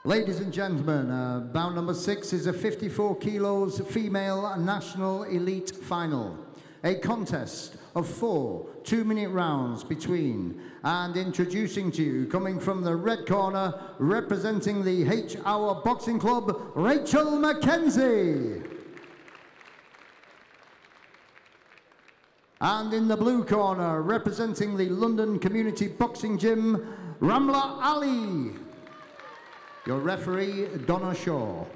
Ladies and gentlemen, bout number 6 is a 54 kilos female national elite final. A contest of 4 two-minute rounds between, and introducing to you, coming from the red corner, representing the H-Hour Boxing Club, Rachel Mackenzie. And in the blue corner, representing the London Community Boxing Gym, Ramla Ali. Your referee, Donna Shaw.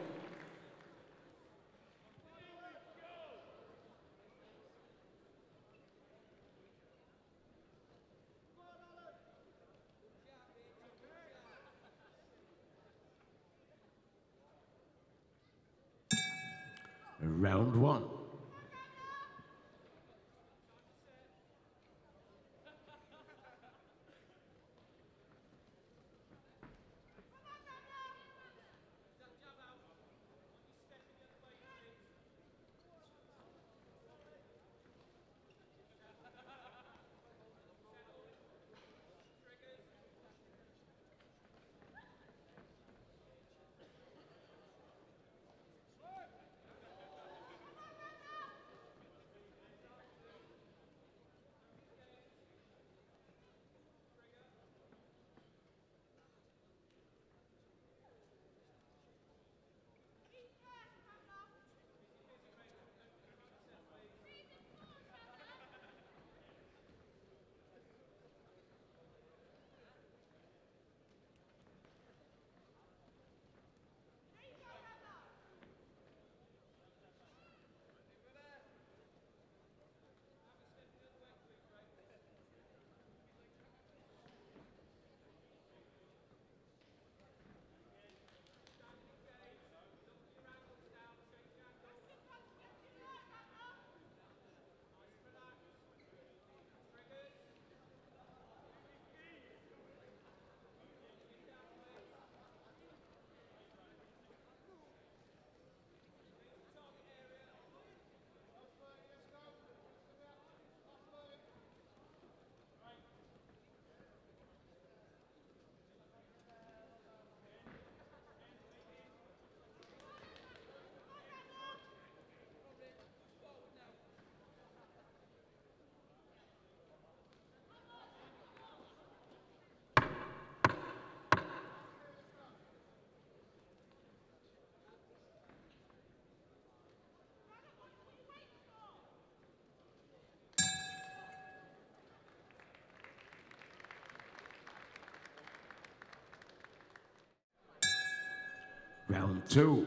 Round 1. Round 2.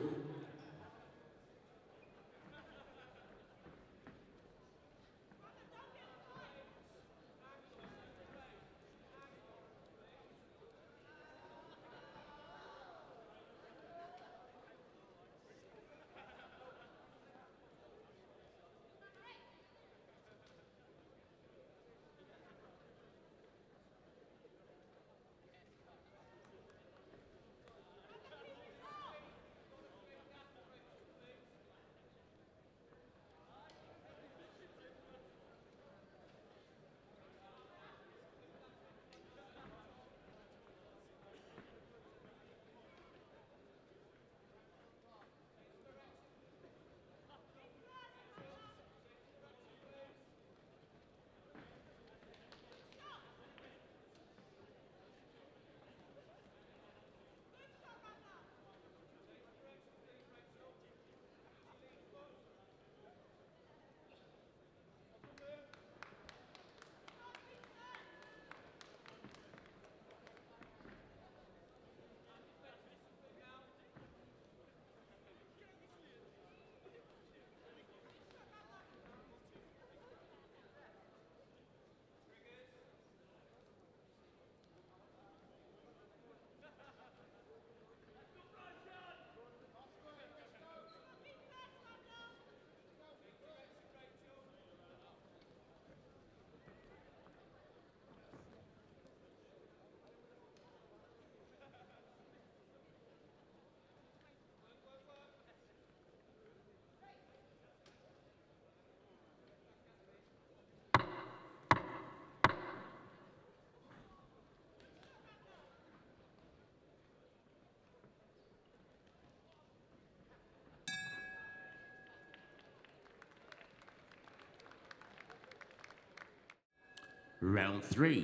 Round 3.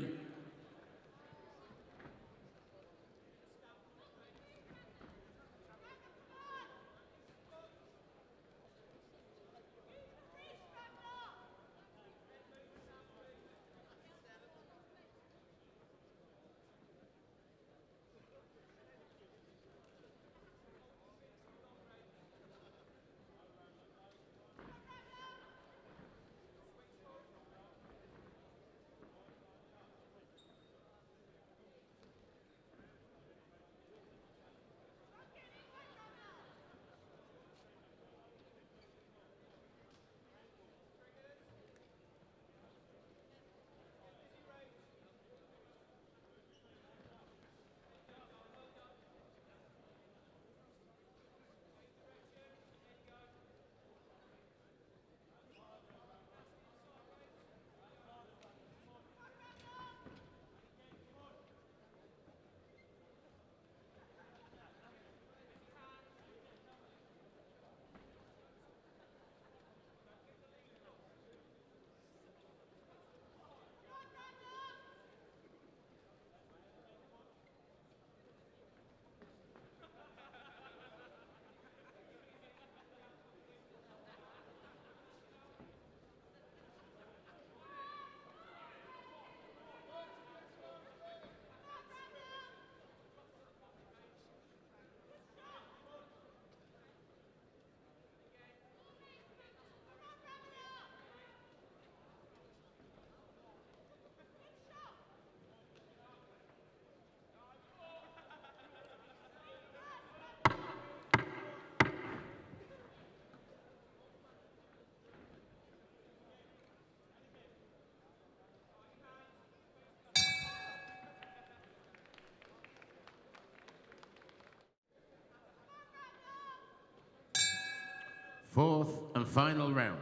Fourth and final round.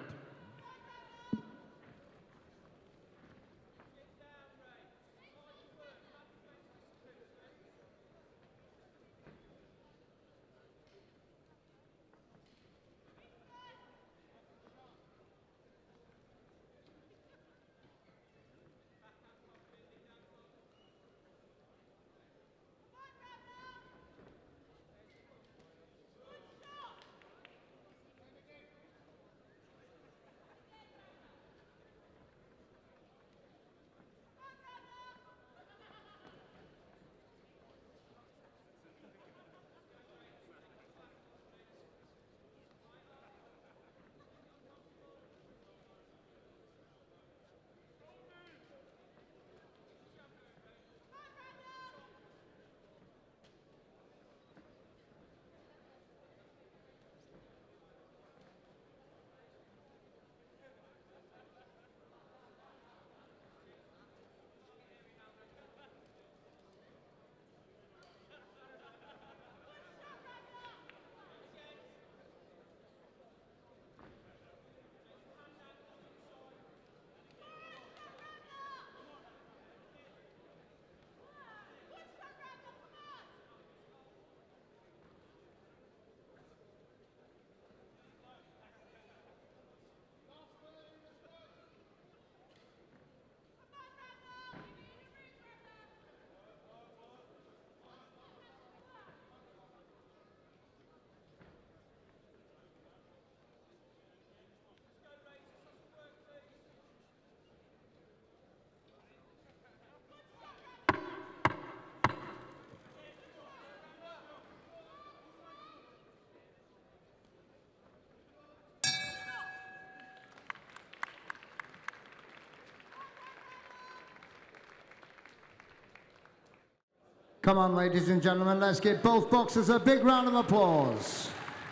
Come on, ladies and gentlemen, let's give both boxers a big round of applause.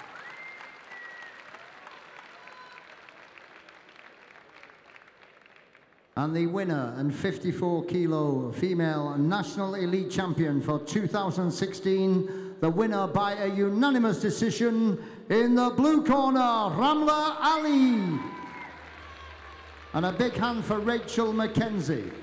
And the winner and 54-kilo female national elite champion for 2016, the winner by a unanimous decision in the blue corner, Ramla Ali. And a big hand for Rachel Mackenzie.